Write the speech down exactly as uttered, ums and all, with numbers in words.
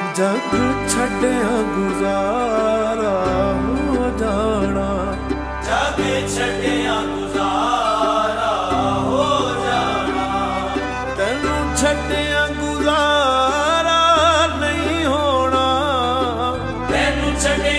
जग छड्डिया गुजारा हो जाना, जग छड्डिया गुजारा हो जाना, तेनू छड्डिया गुजारा नहीं होना, तेनू छड्डिया